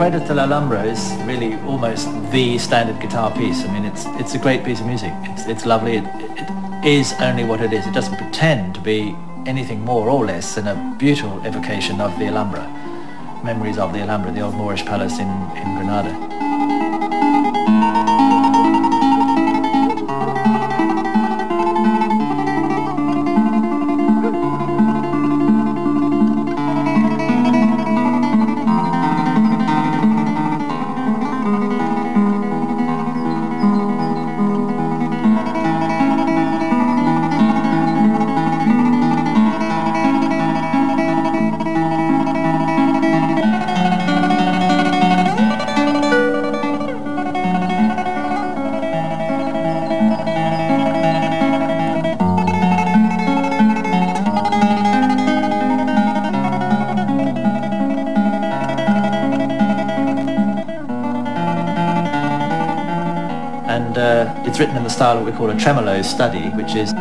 Rueda de la Alhambra is really almost the standard guitar piece. I mean, it's a great piece of music. It's lovely. It is only what it is. It doesn't pretend to be anything more or less than a beautiful evocation of the Alhambra. Memories of the Alhambra, the old Moorish palace in Granada. And it's written in the style of what we call a tremolo study, which is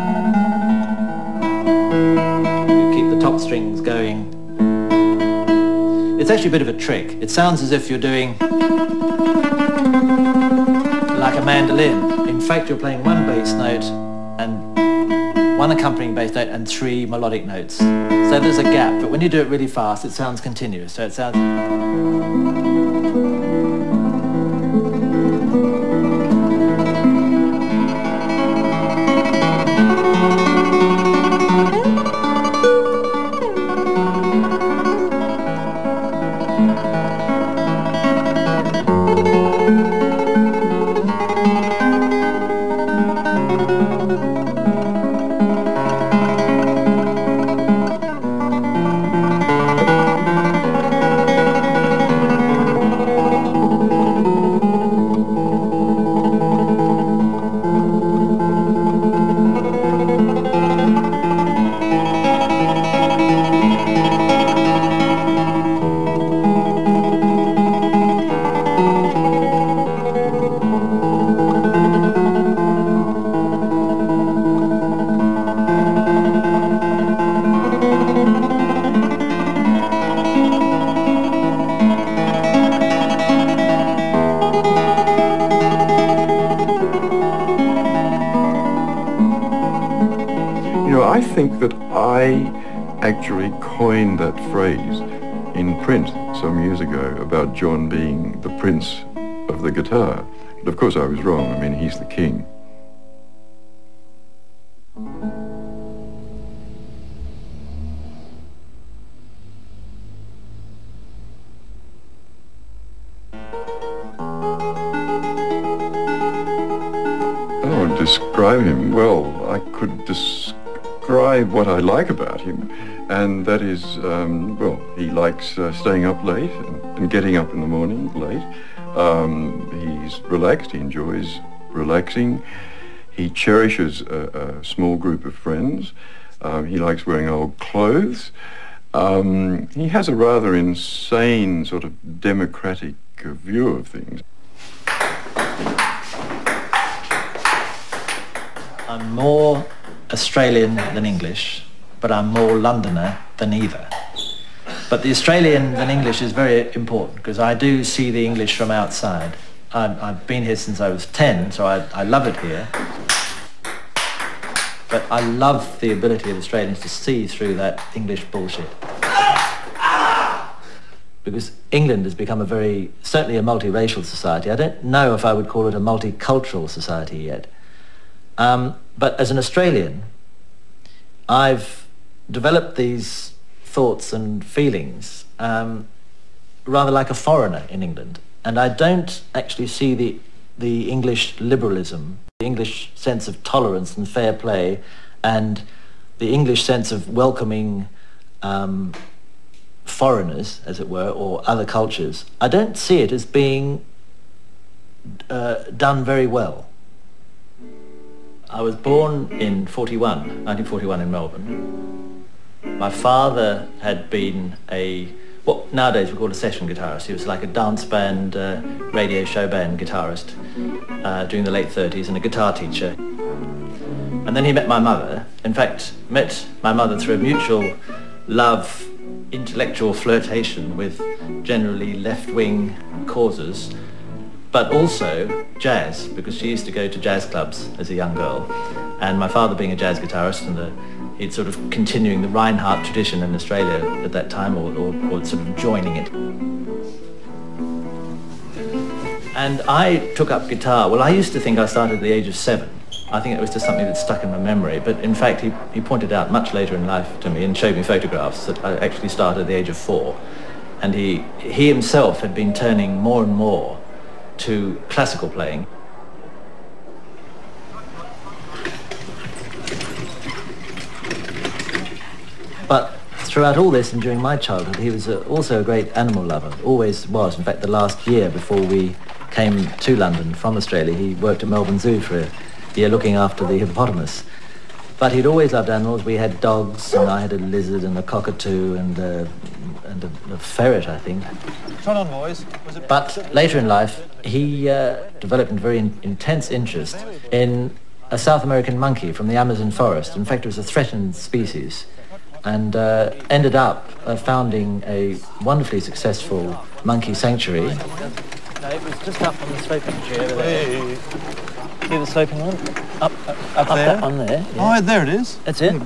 you keep the top strings going. It's actually a bit of a trick. It sounds as if you're doing like a mandolin. In fact, you're playing one bass note and one accompanying bass note and 3 melodic notes. So there's a gap, but when you do it really fast, it sounds continuous. So it sounds... I think that I actually coined that phrase in print some years ago about John being the prince of the guitar. But of course I was wrong. I mean, he's the king. Oh, describe him. Well, I could describe what I like about him, and that is, well, he likes staying up late and getting up in the morning late. He's relaxed, he enjoys relaxing. He cherishes a small group of friends. He likes wearing old clothes. He has a rather insane sort of democratic view of things. I'm more Australian than English, but I'm more Londoner than either. But the Australian than English is very important because I do see the English from outside. I've been here since I was 10, so I love it here. But I love the ability of Australians to see through that English bullshit. Because England has become certainly a multiracial society. I don't know if I would call it a multicultural society yet. But as an Australian, I've developed these thoughts and feelings rather like a foreigner in England. And I don't actually see the English liberalism, the English sense of tolerance and fair play, and the English sense of welcoming foreigners, as it were, or other cultures. I don't see it as being done very well. I was born in 1941 in Melbourne. My father had been what nowadays we call a session guitarist. He was like a dance band, radio show band guitarist during the late 30s and a guitar teacher. And then he met my mother. In fact, met my mother through a mutual love intellectual flirtation with generally left-wing causes, but also jazz, because she used to go to jazz clubs as a young girl. And my father being a jazz guitarist, and he'd sort of continuing the Reinhardt tradition in Australia at that time, or sort of joining it. And I took up guitar. Well, I used to think I started at the age of 7. I think it was just something that stuck in my memory. But in fact, he pointed out much later in life to me and showed me photographs that I actually started at the age of 4. And he himself had been turning more and more to classical playing. But throughout all this and during my childhood, he was also a great animal lover, always was. In fact, the last year before we came to London from Australia, he worked at Melbourne Zoo for a year looking after the hippopotamus. But he'd always loved animals. We had dogs, and I had a lizard and a cockatoo and a ferret, I think. Turn on, boys. But later in life, he developed a very intense interest in a South American monkey from the Amazon forest. In fact, it was a threatened species, and ended up founding a wonderfully successful monkey sanctuary. No, it was just up on the sloping tree over there. See the sloping one? Up there? That one there. Yeah. Oh, there it is. That's it.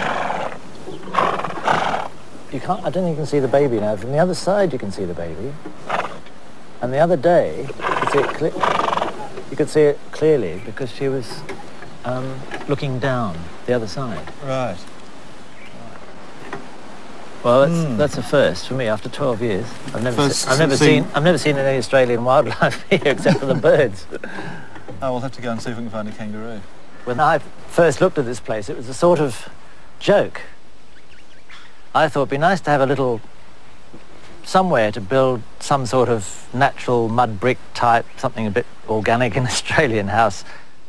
You can't. I don't think you can see the baby now. From the other side, you can see the baby. And the other day, you could see it clearly because she was looking down the other side. Right. Well, that's a first for me. After 12 years, I've never seen any Australian wildlife here except for the birds. Oh, we'll have to go and see if we can find a kangaroo. When I first looked at this place, it was a sort of joke. I thought it'd be nice to have a little somewhere to build some sort of natural mud brick type, something a bit organic in Australian house.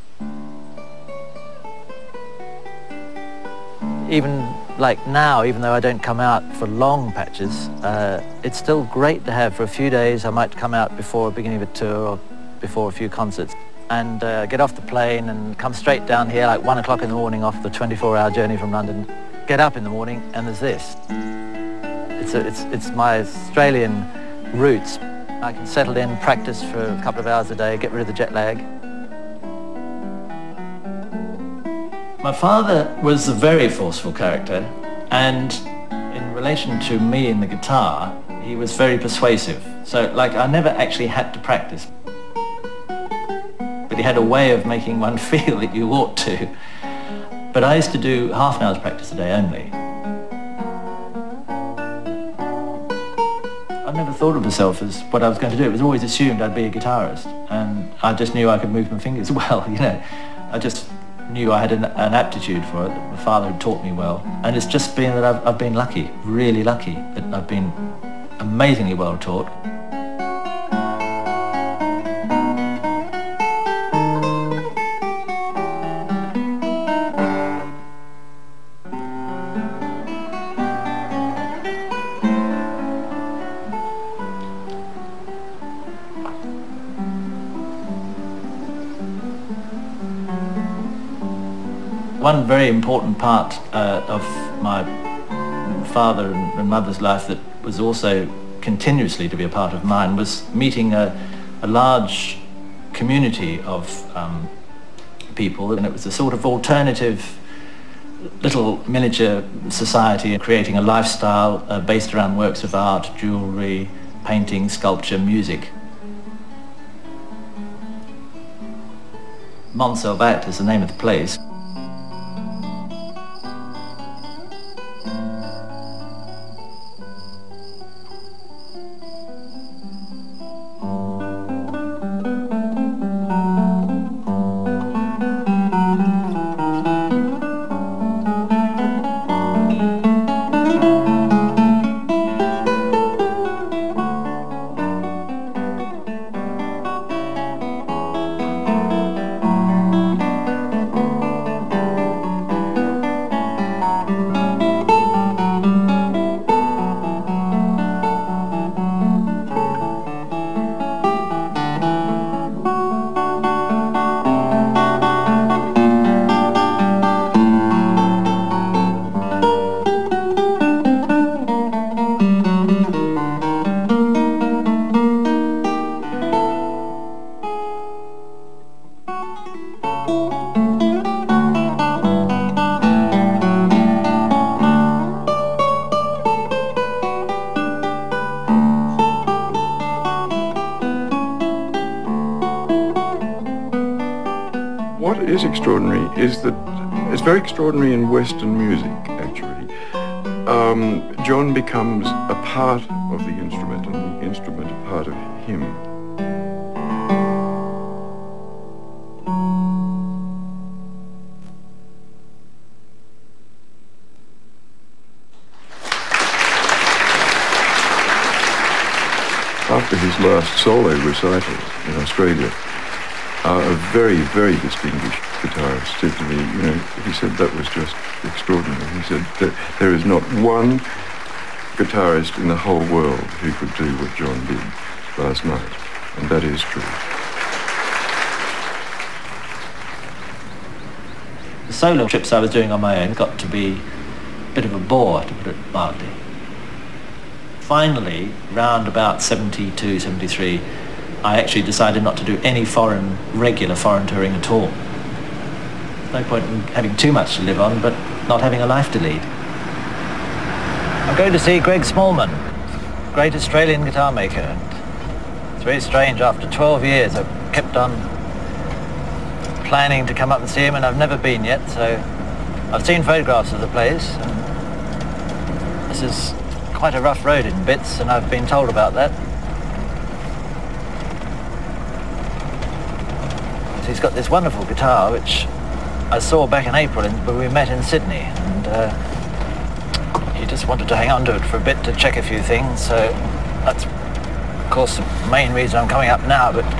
Even like now, even though I don't come out for long patches, it's still great to have for a few days. I might come out before the beginning of a tour or before a few concerts and get off the plane and come straight down here like 1 o'clock in the morning off the 24-hour journey from London. Get up in the morning and there's this. It's my Australian roots. I can settle in, practice for a couple of hours a day, get rid of the jet lag. My father was a very forceful character, and in relation to me and the guitar, he was very persuasive. So, like, I never actually had to practice. But he had a way of making one feel that you ought to. But I used to do half an hour's practice a day only. I never thought of myself as what I was going to do. It was always assumed I'd be a guitarist, and I just knew I could move my fingers well, you know. I just knew I had an aptitude for it, that my father had taught me well. And it's just been that I've been lucky, really lucky, that I've been amazingly well taught. One very important part of my father and mother's life that was also continuously to be a part of mine was meeting a large community of people, and it was a sort of alternative little miniature society, creating a lifestyle based around works of art, jewellery, painting, sculpture, music. Montsalvat is the name of the place. extraordinary is that it's very extraordinary in Western music, actually. John becomes a part of the instrument and the instrument a part of him. After his last solo recital in Australia, a very, very distinguished guitarist said to me, you know, he said that was just extraordinary. He said that there is not one guitarist in the whole world who could do what John did last night, and that is true. The solo trips I was doing on my own got to be a bit of a bore, to put it mildly. Finally, round about 72, 73, I actually decided not to do any regular foreign touring at all. There's no point in having too much to live on, but not having a life to lead. I'm going to see Greg Smallman, great Australian guitar maker. And it's very strange, after 12 years I've kept on planning to come up and see him, and I've never been yet, so I've seen photographs of the place, and this is quite a rough road in bits, and I've been told about that. So he's got this wonderful guitar, which I saw back in April when we met in Sydney, and he just wanted to hang on to it for a bit to check a few things, so that's, of course, the main reason I'm coming up now, but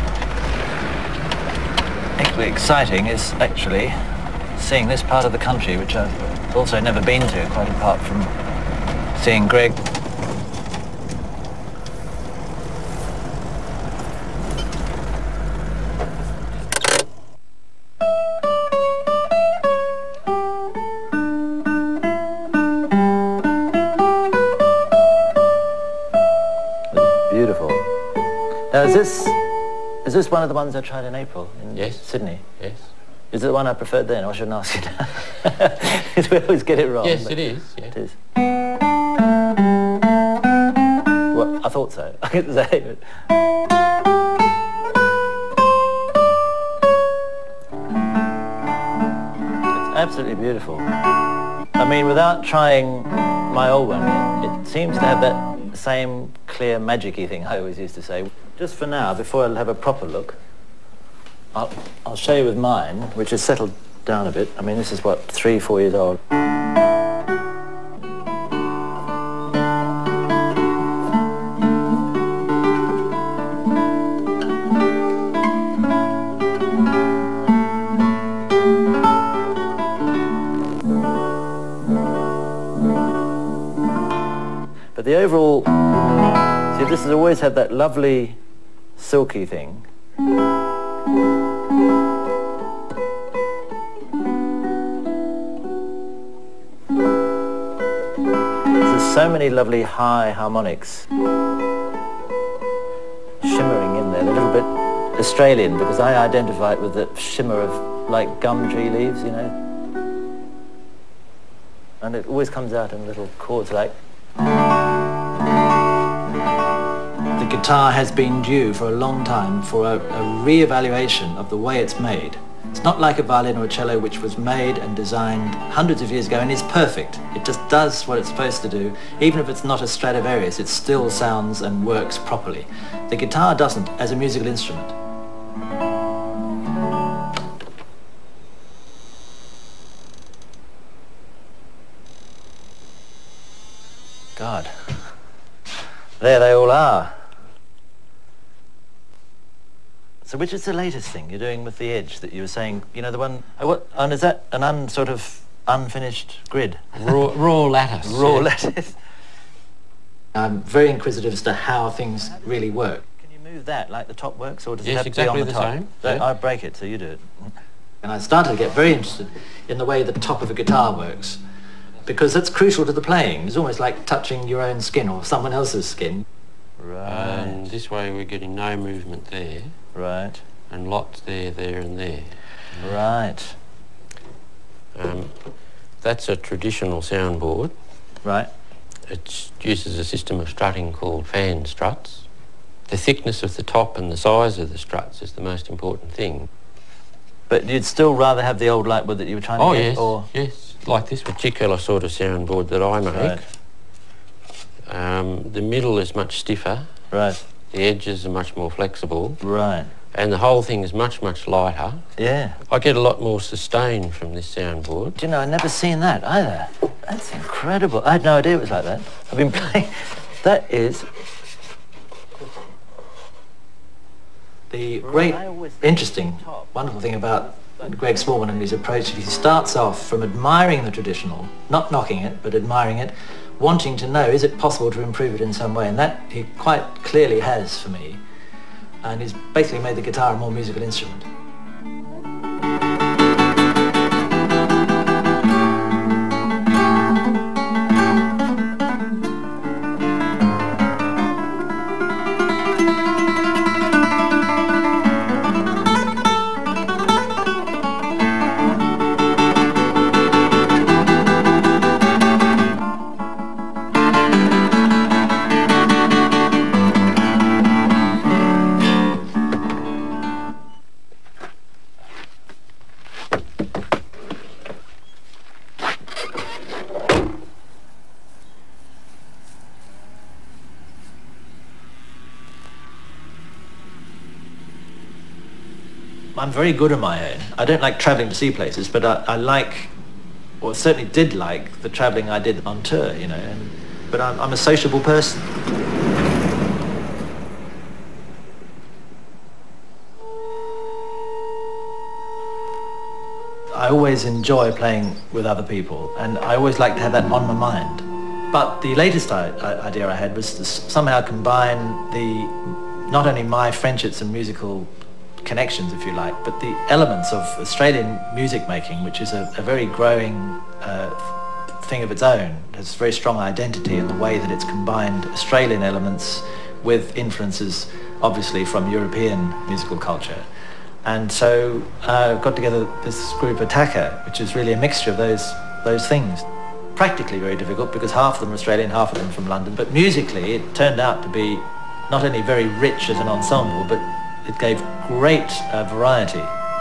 equally exciting is actually seeing this part of the country, which I've also never been to, quite apart from seeing Greg. Beautiful. Now, is this one of the ones I tried in April in Sydney? Yes. Is it the one I preferred then? I shouldn't ask you now. We always get it wrong. Yes, it is. Yeah. It is. Well, I thought so. I could say it. It's absolutely beautiful. I mean, without trying my old one, it seems to have that same clear magic-y thing I always used to say. Just for now, before I'll have a proper look, I'll show you with mine, which has settled down a bit. I mean, this is, what, 3, 4 years old. But the overall, see, this has always had that lovely silky thing. There's so many lovely high harmonics shimmering in there. They're a little bit Australian because I identify it with the shimmer of, like, gum tree leaves, you know. And it always comes out in little chords like... The guitar has been due for a long time for a re-evaluation of the way it's made. It's not like a violin or a cello, which was made and designed hundreds of years ago and is perfect. It just does what it's supposed to do. Even if it's not a Stradivarius, it still sounds and works properly. The guitar doesn't as a musical instrument. God. There they all are. So which is the latest thing you're doing with the Edge that you were saying, you know, the one... and is that an unfinished grid? Raw lattice. Raw lattice. I'm very inquisitive as to how things really work. Can you move that like the top works, or does it have to be on the top? Same. So Yeah. I break it, so you do it. And I started to get very interested in the way the top of a guitar works, because that's crucial to the playing. It's almost like touching your own skin or someone else's skin. Right. And this way we're getting no movement there. Right. And lots there, there and there. Right. That's a traditional soundboard. Right. It uses a system of strutting called fan struts. The thickness of the top and the size of the struts is the most important thing. But you'd still rather have the old light wood that you were trying to Oh, get? yes, Or... yes. Like this particular sort of soundboard that I make. Right. The middle is much stiffer. Right. The edges are much more flexible. Right. And the whole thing is much, much lighter. Yeah. I get a lot more sustain from this soundboard. Do you know, I've never seen that either. That's incredible. I had no idea it was like that. I've been playing... That is... The great, interesting, wonderful thing about Greg Smallman and his approach, he starts off from admiring the traditional, not knocking it, but admiring it, wanting to know, is it possible to improve it in some way? And that he quite clearly has for me. And he's basically made the guitar a more musical instrument. I'm very good on my own. I don't like travelling to see places, but I like, or certainly did like, the travelling I did on tour, you know. But I'm a sociable person. I always enjoy playing with other people, and I always like to have that on my mind. But the latest idea I had was to somehow combine not only my friendships and musical connections, if you like, but the elements of Australian music making, which is a very growing thing of its own. It has a very strong identity in the way that it's combined Australian elements with influences, obviously, from European musical culture. And so got together this group Attacker, which is really a mixture of those things. Practically very difficult because half of them are Australian, half of them from London, but musically it turned out to be not only very rich as an ensemble, but it gave great variety.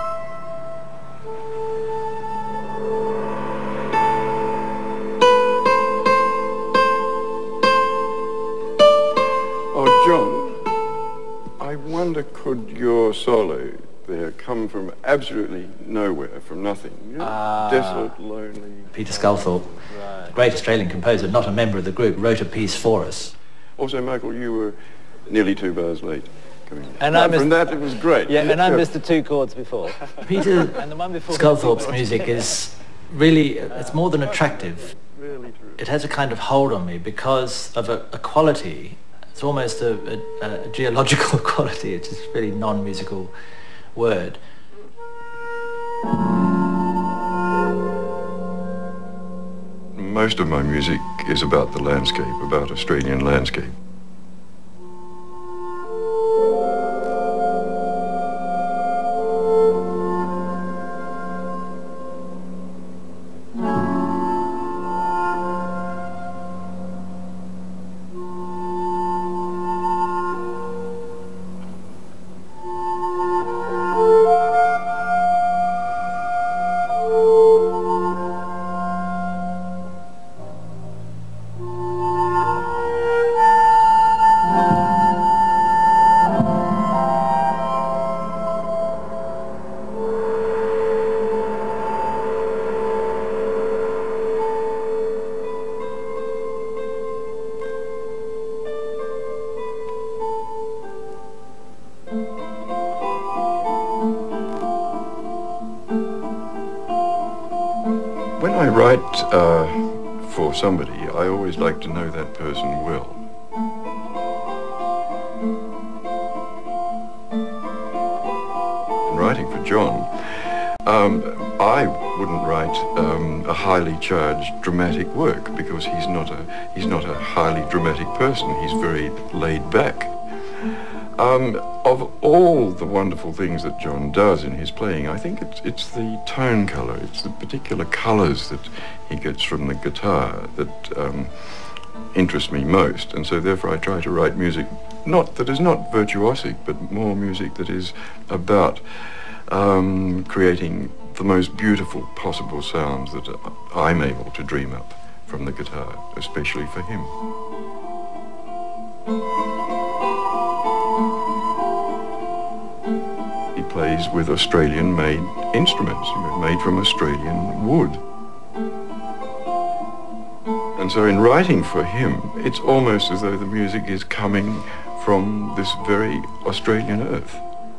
Oh, John, I wonder, could your solo there come from absolutely nowhere, from nothing? You know, desolate, lonely... Peter Sculthorpe, great Australian composer, not a member of the group, wrote a piece for us. Also, Michael, you were nearly 2 bars late. And from that, it was great. Yeah, and I missed the 2 chords before. Peter And the one before Sculthorpe's music is really, it's more than attractive. Really true. It has a kind of hold on me because of a quality. It's almost a geological quality. It's just a really non-musical word. Most of my music is about the landscape, about Australian landscape. When I write for somebody, I always like to know that person well. In writing for John, I wouldn't write a highly charged dramatic work because he's not a highly dramatic person. He's very laid back. Of all the wonderful things that John does in his playing, I think it's the tone colour, it's the particular colours that he gets from the guitar that interest me most, and so therefore I try to write music that is not virtuosic, but more music that is about creating the most beautiful possible sounds that I'm able to dream up from the guitar, especially for him. He plays with Australian-made instruments, made from Australian wood. And so in writing for him, it's almost as though the music is coming from this very Australian earth.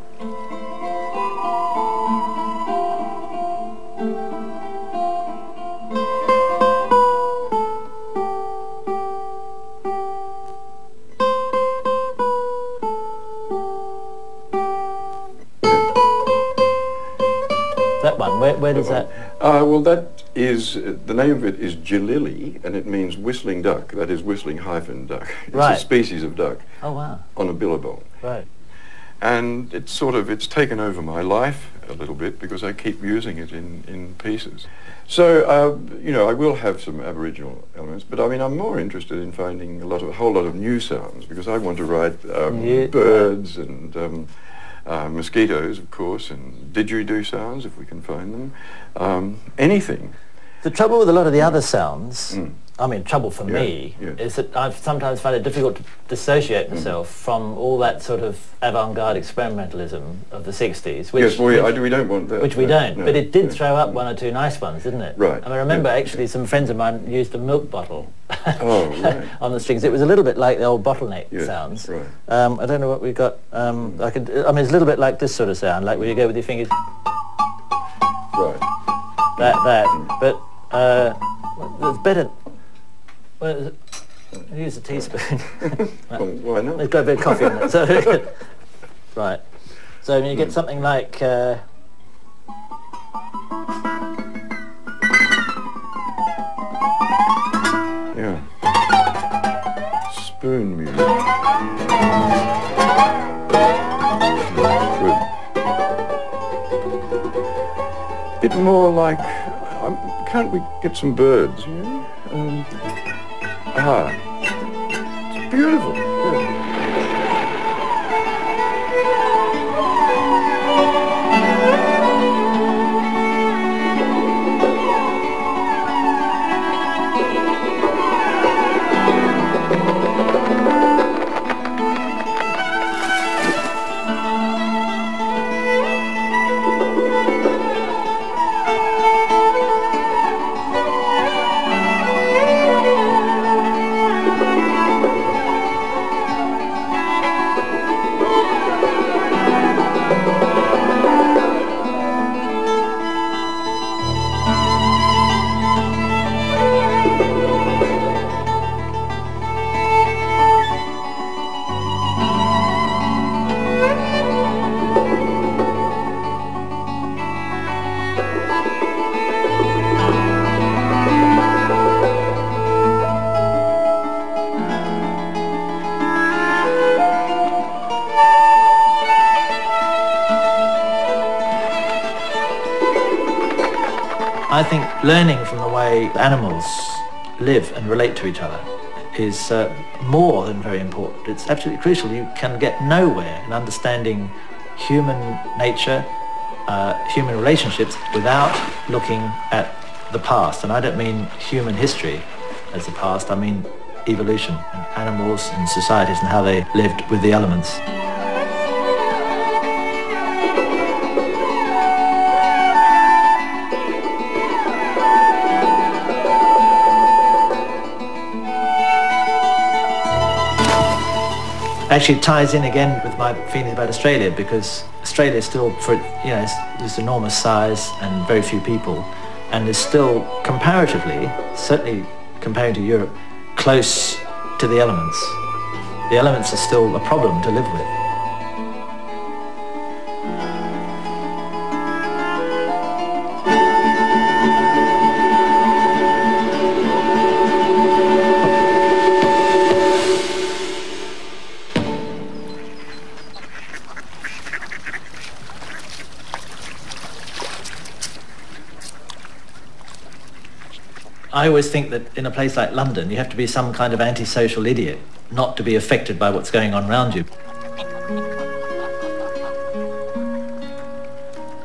That one, where does that? Well, that is, the name of it is Jalili, and it means whistling duck, that is whistling hyphen duck. It's Right. a species of duck. Oh, wow. On a billabong. Right. And it's sort of, it's taken over my life a little bit because I keep using it in pieces. So, you know, I will have some Aboriginal elements, but I mean, I'm more interested in finding a whole lot of new sounds because I want to write birds and mosquitoes, of course, and didgeridoo sounds, if we can find them. Anything. The trouble with a lot of the other sounds, I mean, trouble for me, yes. is that I sometimes find it difficult to dissociate myself from all that sort of avant-garde experimentalism of the 60s. Which, Yes, well, we don't want that. Which we don't, no, but it did no. throw up one or two nice ones, didn't it? Right, I mean, I remember yeah, actually some friends of mine used a milk bottle Oh, right. on the strings. It was a little bit like the old bottleneck Yes, sounds. right. I don't know what we got. I mean, it's a little bit like this sort of sound, like where you go with your fingers, Right. that. But it's better. Well, use a teaspoon. Well, why not? It's got a bit of coffee in it. So right. So when you get something like Yeah. Spoon music. Good. Bit more like, can't we get some birds, you know? It's beautiful. Yeah. I think learning from the way animals live and relate to each other is more than very important. It's absolutely crucial. You can get nowhere in understanding human nature, human relationships, without looking at the past. And I don't mean human history as the past, I mean evolution and animals and societies and how they lived with the elements. Actually ties in again with my feelings about Australia, because Australia is still, for it's this enormous size and very few people, and is still comparatively, certainly comparing to Europe, close to the elements. The elements are still a problem to live with. I always think that in a place like London, you have to be some kind of antisocial idiot not to be affected by what's going on around you.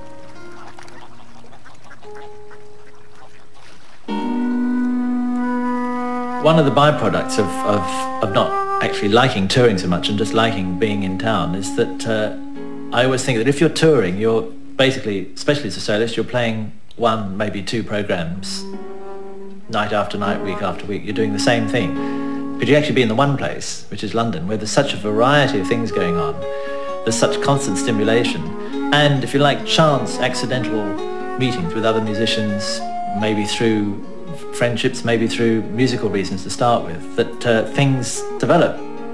One of the byproducts of not actually liking touring so much and just liking being in town is that I always think that if you're touring, you're basically, especially as a soloist, you're playing one, maybe two programs night after night, week after week. You're doing the same thing. But you actually be in the one place, which is London, where there's such a variety of things going on. There's such constant stimulation. And if you like, chance, accidental meetings with other musicians, maybe through friendships, maybe through musical reasons to start with, that things develop.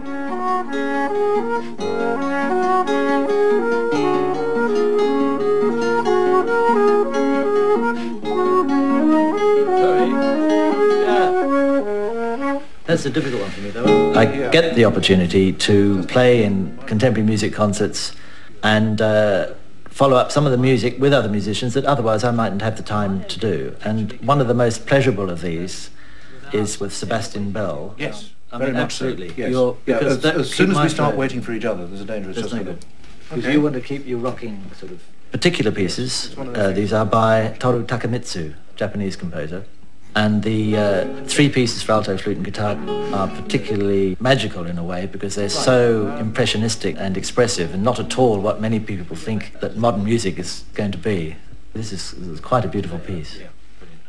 That's a difficult one for me, though. I get the opportunity to play in contemporary music concerts and follow up some of the music with other musicians that otherwise I mightn't have the time to do. And one of the most pleasurable of these is with Sebastian Bell. Yes, very much absolutely. So. Yes. As soon as we start waiting for each other, there's a danger it's just no good. Because you want to keep you rocking sort of particular pieces. These are by Toru Takemitsu, Japanese composer. And the three pieces for alto, flute and guitar are particularly magical in a way because they're so impressionistic and expressive and not at all what many people think that modern music is going to be. This is quite a beautiful piece. Yeah.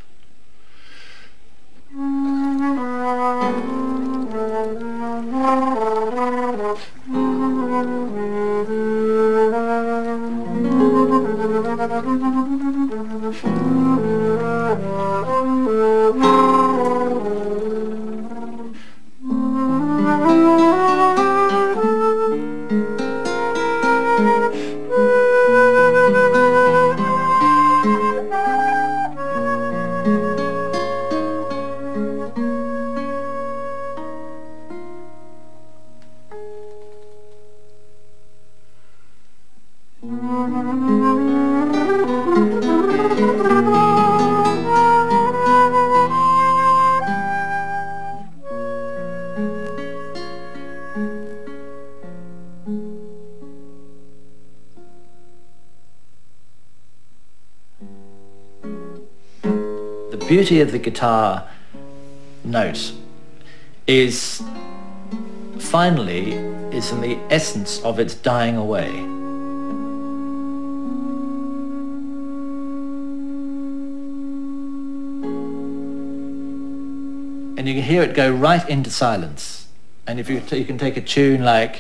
The beauty of the guitar note is finally is in the essence of its dying away. And you can hear it go right into silence. And if you can take a tune like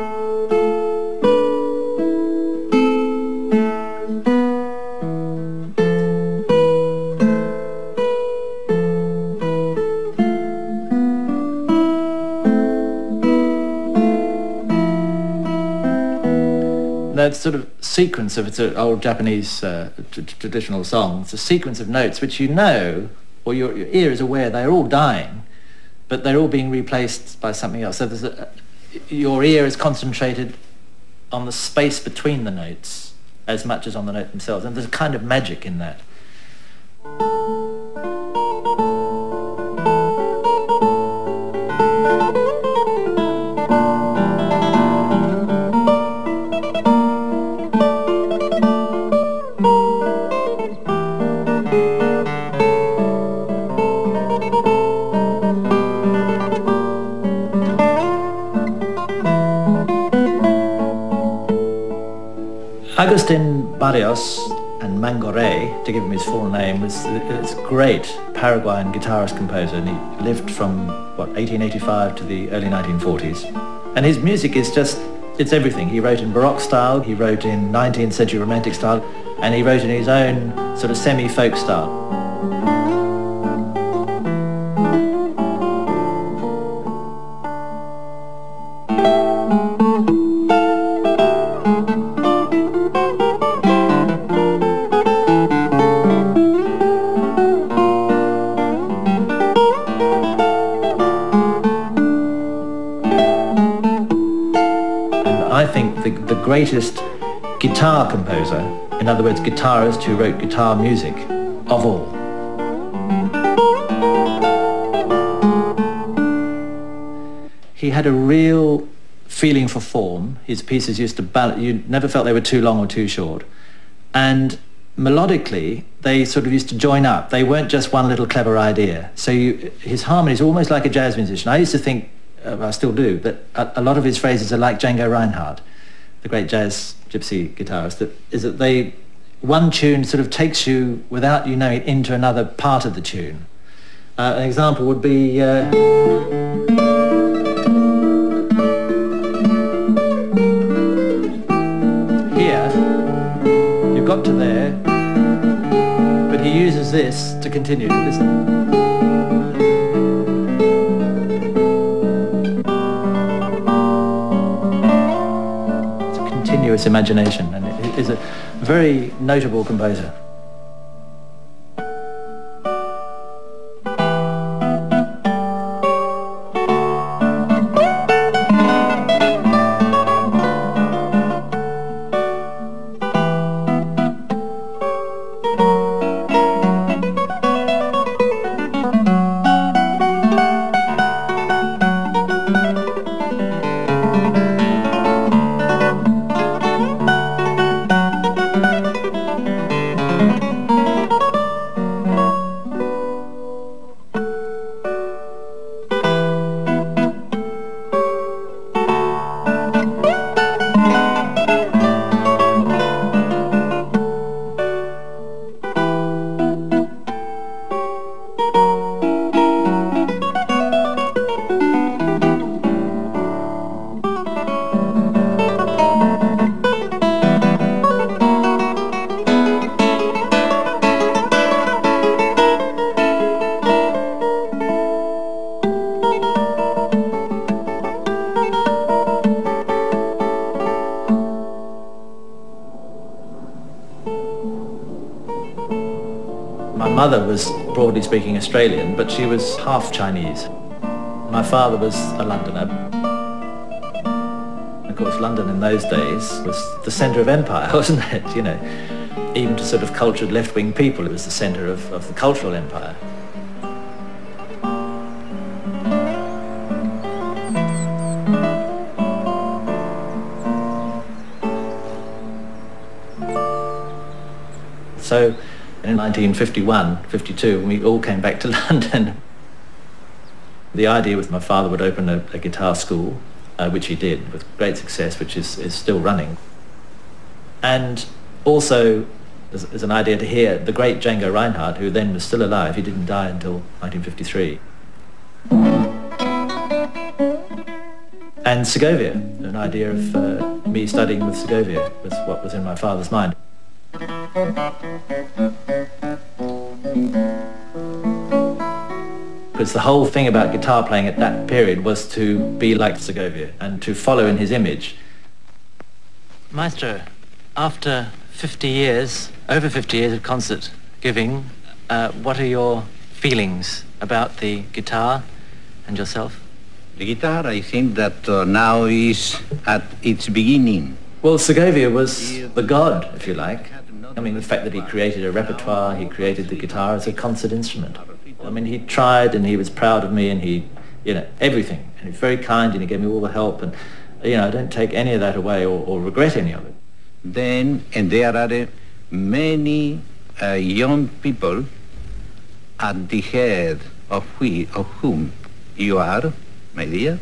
that sort of sequence of, it's an old Japanese traditional song, it's a sequence of notes which you know, or your ear is aware they're all dying, but they're all being replaced by something else. So there's your ear is concentrated on the space between the notes as much as on the note themselves, and there's a kind of magic in that. Agustin Barrios and Mangoré, to give him his full name, was this great Paraguayan guitarist composer, and he lived from, 1885 to the early 1940s. And his music is just, it's everything. He wrote in Baroque style, he wrote in 19th century Romantic style, and he wrote in his own sort of semi-folk style. I think the greatest guitar composer, in other words, guitarist who wrote guitar music, of all. He had a real feeling for form. His pieces used to balance, you never felt they were too long or too short. And melodically, they sort of used to join up. They weren't just one little clever idea. So his harmonies are almost like a jazz musician. I used to think, I still do, that a lot of his phrases are like Django Reinhardt, the great jazz gypsy guitarist, that one tune sort of takes you, without you knowing it, into another part of the tune. An example would be... got to there, but he uses this to continue. Listen. It's a continuous imagination, and it is a very notable composer. My mother was, broadly speaking, Australian, but she was half Chinese. My father was a Londoner. Of course, London in those days was the centre of empire, wasn't it? You know, even to sort of cultured left-wing people, it was the centre of the cultural empire. So in 1951, 52, when we all came back to London, the idea was my father would open a guitar school, which he did with great success, which is still running. And also, there's an idea to hear the great Django Reinhardt, who then was still alive. He didn't die until 1953. And Segovia, an idea of me studying with Segovia was what was in my father's mind. Because the whole thing about guitar playing at that period was to be like Segovia and to follow in his image. Maestro, after 50 years, over 50 years of concert giving, what are your feelings about the guitar and yourself? The guitar, I think that now is at its beginning. Well, Segovia was the god, if you like. I mean, the fact that he created a repertoire, he created the guitar as a concert instrument. I mean, he tried and he was proud of me and he, you know, everything. And he was very kind and he gave me all the help and, you know, I don't take any of that away or regret any of it. Then, and there are many young people at the head of whom you are, my dear.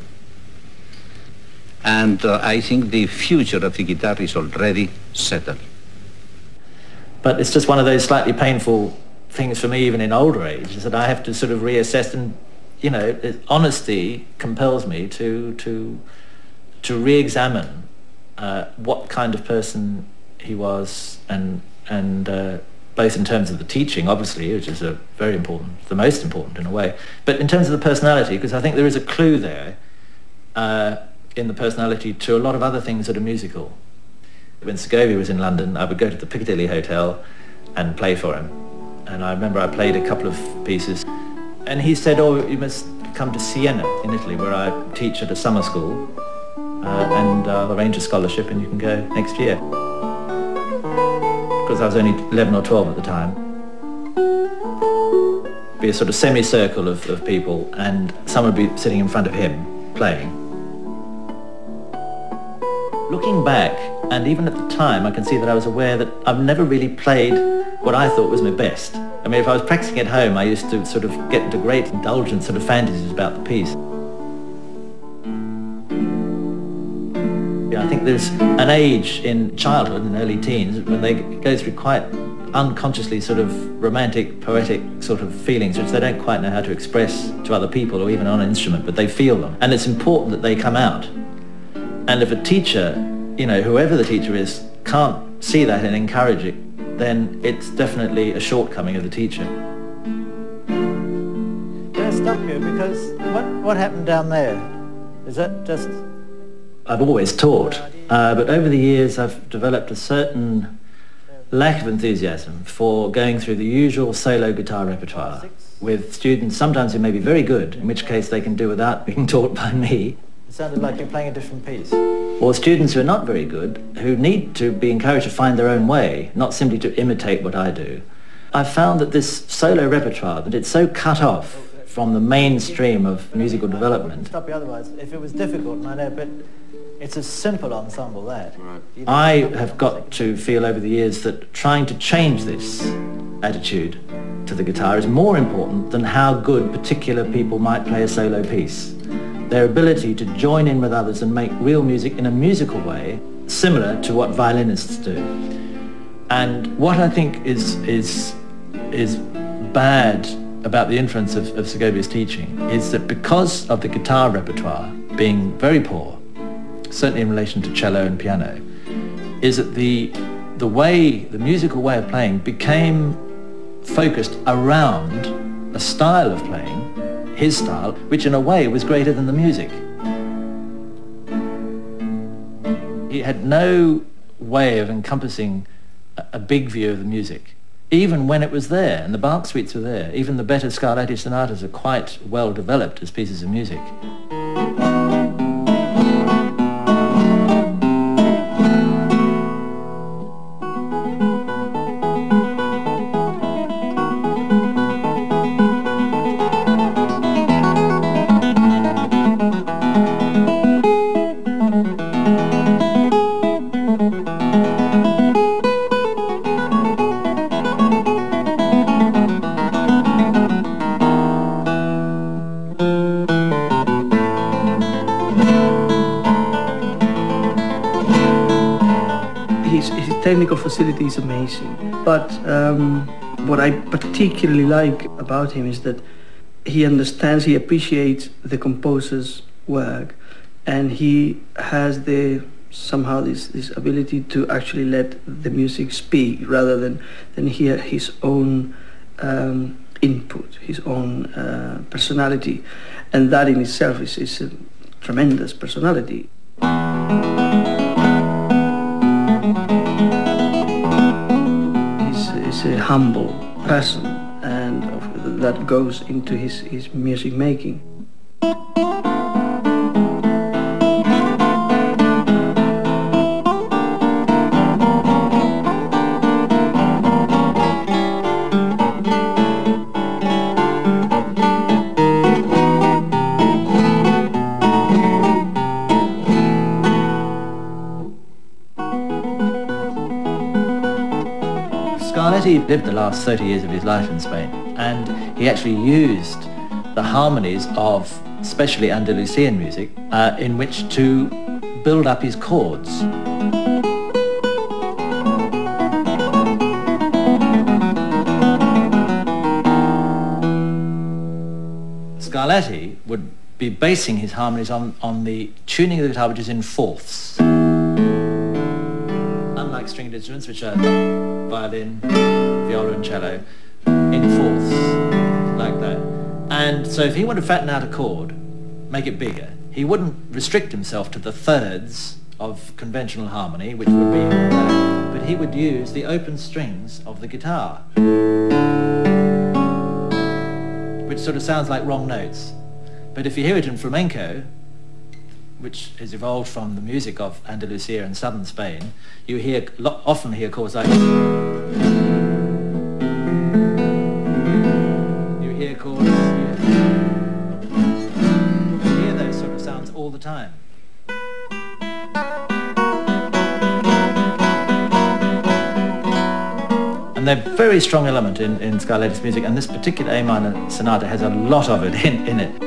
And I think the future of the guitar is already settled. But it's just one of those slightly painful things for me, even in older age, is that I have to sort of reassess, and, you know, honesty compels me to re-examine what kind of person he was, and both in terms of the teaching, obviously, which is very important, the most important in a way, but in terms of the personality, because I think there is a clue there in the personality to a lot of other things that are musical. When Segovia was in London, I would go to the Piccadilly Hotel and play for him. And I remember I played a couple of pieces. And he said, oh, you must come to Siena in Italy, where I teach at a summer school. And I'll arrange a scholarship and you can go next year. Because I was only 11 or 12 at the time. Be a sort of semicircle of people, and someone would be sitting in front of him playing. Looking back, and even at the time, I can see that I was aware that I've never really played what I thought was my best. I mean, if I was practicing at home, I used to sort of get into great indulgent sort of fantasies about the piece. I think there's an age in childhood and early teens when they go through quite unconsciously sort of romantic, poetic sort of feelings which they don't quite know how to express to other people or even on an instrument, but they feel them. And it's important that they come out. And if a teacher, you know, whoever the teacher is, can't see that and encourage it, then it's definitely a shortcoming of the teacher. Can I stop you? Because what happened down there? Is that just... I've always taught, but over the years I've developed a certain lack of enthusiasm for going through the usual solo guitar repertoire with students sometimes who may be very good, in which case they can do without being taught by me. It sounded like you're playing a different piece. Or students who are not very good, who need to be encouraged to find their own way, not simply to imitate what I do. I've found that this solo repertoire, that it's so cut off from the mainstream of musical development. Stop you otherwise. If it was difficult, and I know, but it's a simple ensemble, that. Right. I have got to feel over the years that trying to change this attitude to the guitar is more important than how good particular people might play a solo piece. Their ability to join in with others and make real music in a musical way, similar to what violinists do. And what I think is bad about the influence of Segovia's teaching is that because of the guitar repertoire being very poor, certainly in relation to cello and piano, is that the musical way of playing became focused around a style of playing, his style, which in a way was greater than the music. He had no way of encompassing a big view of the music, even when it was there, and the Bach suites were there. Even the better Scarlatti sonatas are quite well developed as pieces of music. His technical facility is amazing, but what I particularly like about him is that he understands, he appreciates the composer's work, and he has somehow this ability to actually let the music speak rather than hear his own input, his own personality, and that in itself is a tremendous personality. He's a humble person, and that goes into his music making. Scarlatti lived the last 30 years of his life in Spain, and he actually used the harmonies of especially Andalusian music in which to build up his chords. Scarlatti would be basing his harmonies on the tuning of the guitar, which is in fourths. Unlike stringed instruments, which are violin, viola and cello, in fourths, like that. And so if he wanted to fatten out a chord, make it bigger, he wouldn't restrict himself to the thirds of conventional harmony, which would be that, but he would use the open strings of the guitar, which sort of sounds like wrong notes. But if you hear it in flamenco, which is evolved from the music of Andalusia and southern Spain, you often hear chords like... You hear chords, you hear those sort of sounds all the time. And they're a very strong element in Scarlatti's music, and this particular A minor sonata has a lot of it in it.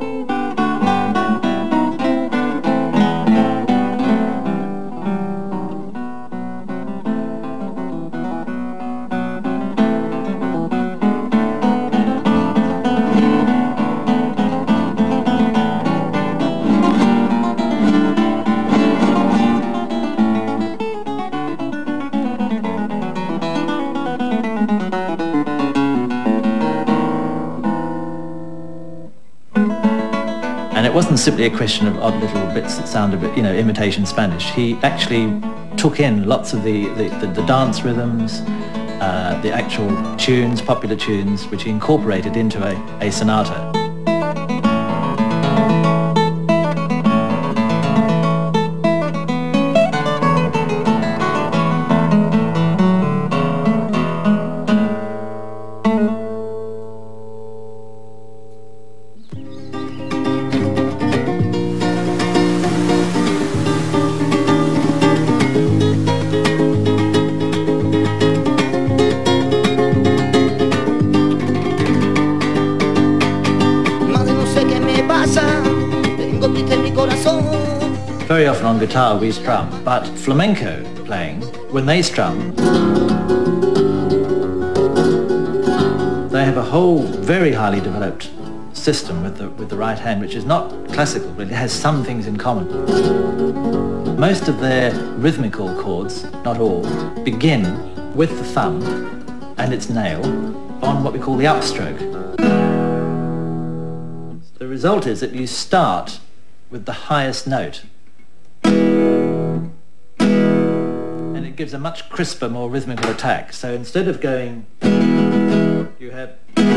And it wasn't simply a question of odd little bits that sounded a bit, imitation Spanish. He actually took in lots of the dance rhythms, the actual tunes, popular tunes, which he incorporated into a sonata. Very often on guitar we strum, but flamenco playing, when they strum, they have a whole very highly developed system with the right hand, which is not classical, but it has some things in common. Most of their rhythmical chords, not all, begin with the thumb and its nail on what we call the upstroke. The result is that you start with the highest note. And it gives a much crisper, more rhythmical attack. So instead of going, you have...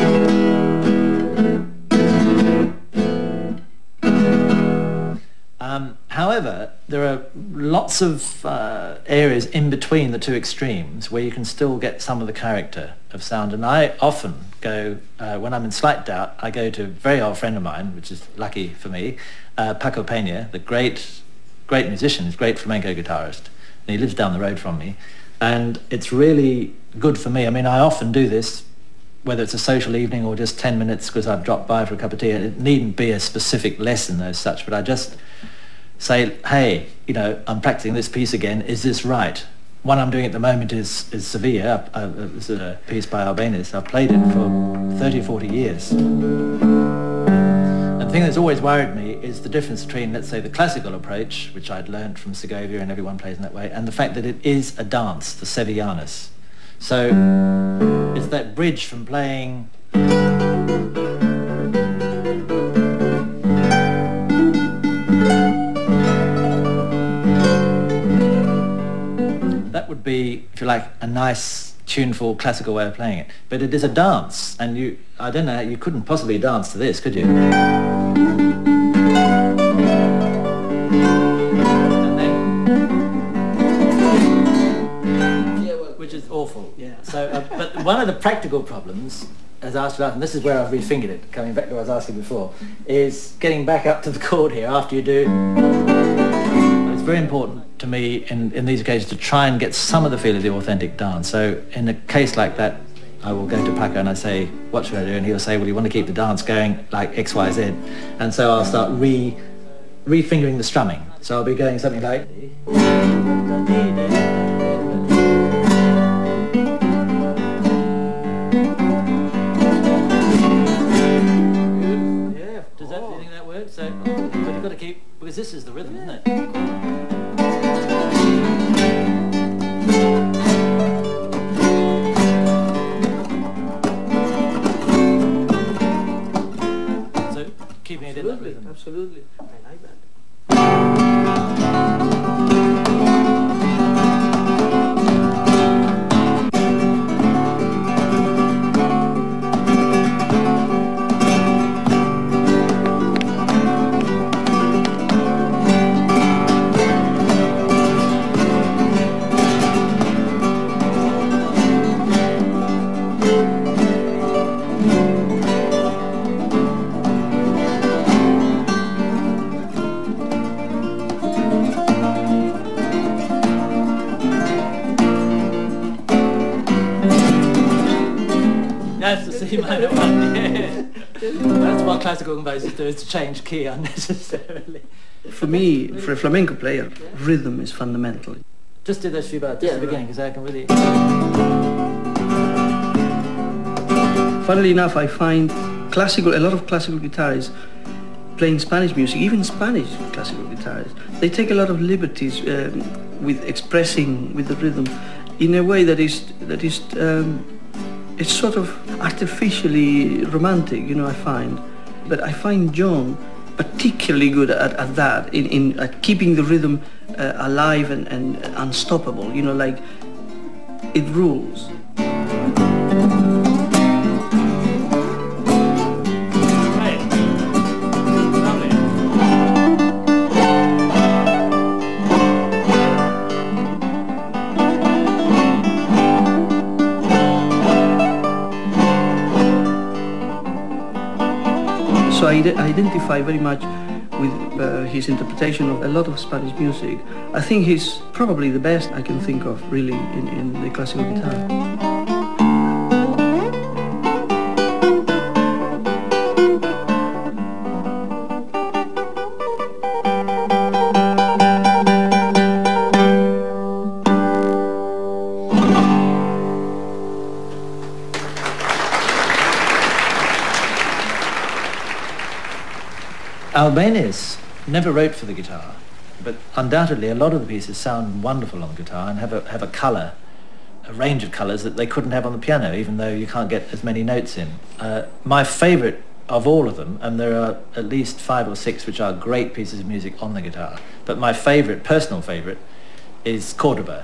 However, there are lots of areas in between the two extremes where you can still get some of the character of sound. And I often go, when I'm in slight doubt, I go to a very old friend of mine, which is lucky for me, Paco Peña, the great musician, great flamenco guitarist. And he lives down the road from me. And it's really good for me. I mean, I often do this, whether it's a social evening or just 10 minutes because I've dropped by for a cup of tea. It needn't be a specific lesson as such, but I just say, hey, I'm practicing this piece again, is this right? One I'm doing at the moment is Sevilla. It's a piece by Albéniz. I've played it for 30 or 40 years. And the thing that's always worried me is the difference between, let's say, the classical approach, which I'd learned from Segovia and everyone plays in that way, and the fact that it is a dance, the Sevillanas. So it's that bridge from playing that would be, if you like, a nice, tuneful, classical way of playing it. But it is a dance, and I don't know, you couldn't possibly dance to this, could you? And then, which is awful. Yeah. So, but one of the practical problems, as I asked about, and this is where I've refingered it, coming back to what I was asking before, is getting back up to the chord here after you do. It's very important to me in these occasions to try and get some of the feel of the authentic dance. So in a case like that, I will go to Paco and I say, what should I do? And he'll say, well, you want to keep the dance going like X, Y, Z. And so I'll start refingering the strumming. So I'll be going something like... Yeah, do you think that works? So, but you've got to keep, because this is the rhythm, isn't it? Keeping it in that rhythm. Absolutely. I like that. E minor 1, yeah. That's what classical composers do, is to change key unnecessarily. For me, for a flamenco player, rhythm is fundamental. Just do those few bars just at the beginning, because I can really... Funnily enough, I find a lot of classical guitarists playing Spanish music, even Spanish classical guitarists, they take a lot of liberties with expressing with the rhythm in a way that is it's sort of artificially romantic, you know, I find. But I find John particularly good at that, at keeping the rhythm alive and unstoppable, you know, like it rules. So I identify very much with his interpretation of a lot of Spanish music. I think he's probably the best I can think of, really, in the classical guitar. Albéniz never wrote for the guitar, but undoubtedly a lot of the pieces sound wonderful on the guitar and have a colour, a range of colours that they couldn't have on the piano, even though you can't get as many notes in. My favourite of all of them, and there are at least 5 or 6 which are great pieces of music on the guitar, but my favourite, personal favourite, is Cordoba.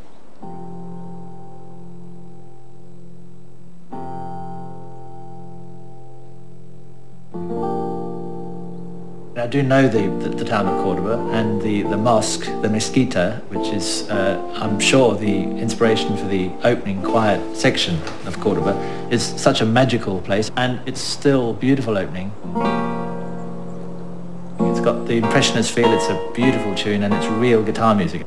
I do know the town of Cordoba and the mosque, the Mezquita, which is, I'm sure, the inspiration for the opening quiet section of Cordoba, is such a magical place, and it's still beautiful opening. It's got the impressionist feel, it's a beautiful tune, and it's real guitar music.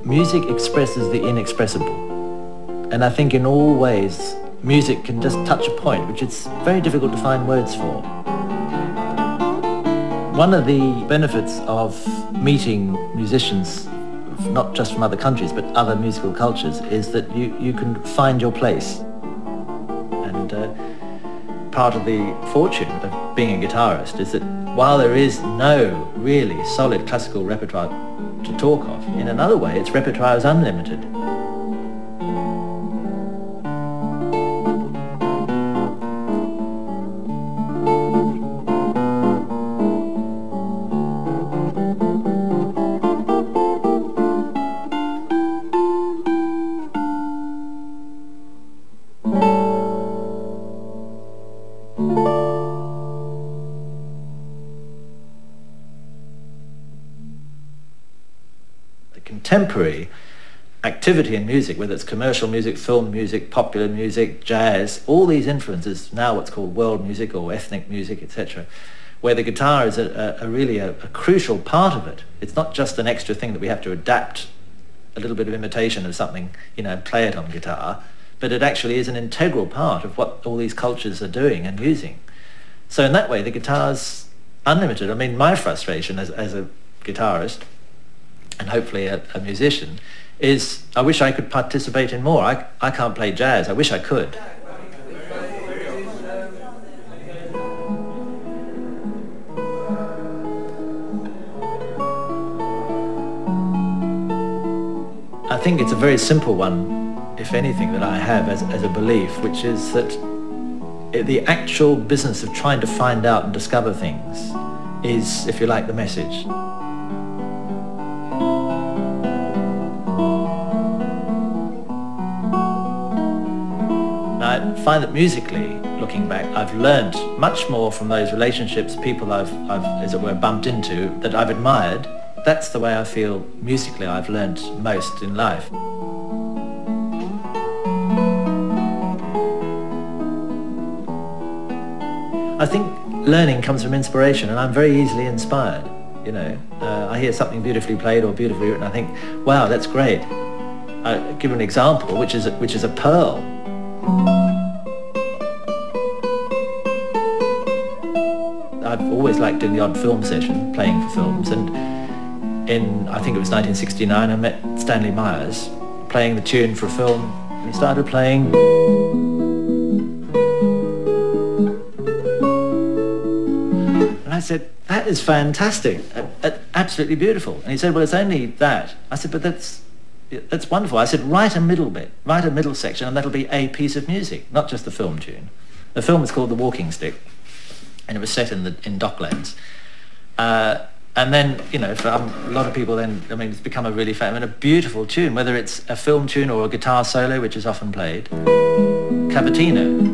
music expresses the inexpressible. And I think in all ways, music can just touch a point which it's very difficult to find words for. One of the benefits of meeting musicians, not just from other countries, but other musical cultures, is that you can find your place. And part of the fortune of being a guitarist is that while there is no really solid classical repertoire to talk of, in another way its repertoire is unlimited. Contemporary activity in music, whether it's commercial music, film music, popular music, jazz, all these influences, now what's called world music or ethnic music, etc., where the guitar is really a crucial part of it. It's not just an extra thing that we have to adapt a little bit of imitation of something, play it on guitar, but it actually is an integral part of what all these cultures are doing and using. So in that way, the guitar's unlimited. I mean, my frustration as a guitarist, and hopefully a musician, is I wish I could participate in more. I can't play jazz. I wish I could. I think it's a very simple one, if anything, that I have as a belief, which is that the actual business of trying to find out and discover things is, if you like, the message. I find that musically, looking back, I've learned much more from those relationships, people I've, as it were, bumped into, that I've admired. That's the way I feel musically I've learned most in life. I think learning comes from inspiration, and I'm very easily inspired. I hear something beautifully played or beautifully written, I think, wow, that's great. I'll give an example, which is a pearl. I've always liked doing the odd film session, playing for films, and in, I think it was 1969, I met Stanley Myers playing the tune for a film. He started playing. And I said, that is fantastic, absolutely beautiful. And he said, well, it's only that. I said, but that's wonderful. I said, write a middle bit, write a middle section, and that'll be a piece of music, not just the film tune. The film is called The Walking Stick, and it was set in Docklands. And then, for a lot of people then, it's become a really famous, a beautiful tune, whether it's a film tune or a guitar solo, which is often played. Cavatina.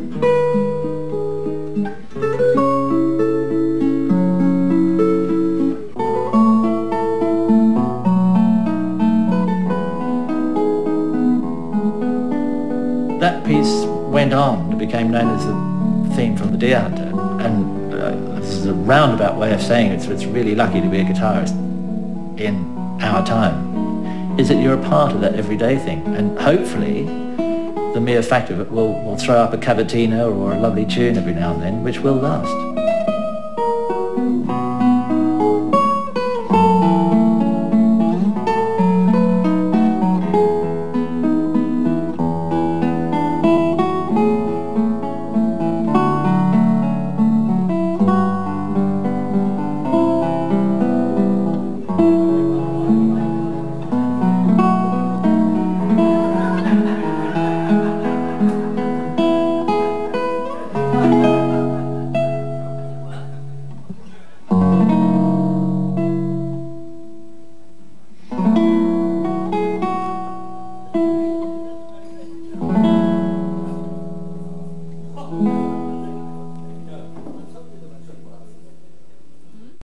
That piece went on, it became known as the theme from The Deer Hunter, and this is a roundabout way of saying it, so it's really lucky to be a guitarist in our time, is that you're a part of that everyday thing, and hopefully the mere fact of it will throw up a cavatina or a lovely tune every now and then, which will last.